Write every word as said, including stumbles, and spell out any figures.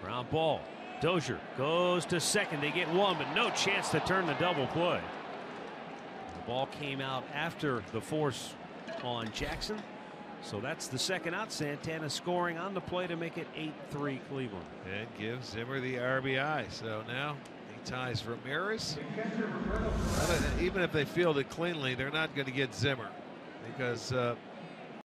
Ground ball. Dozier goes to second. They get one, but no chance to turn the double play. The ball came out after the force on Jackson. So that's the second out. Santana scoring on the play to make it eight three Cleveland. And gives Zimmer the R B I. So now he ties Ramirez. Even if they field it cleanly, they're not going to get Zimmer because uh,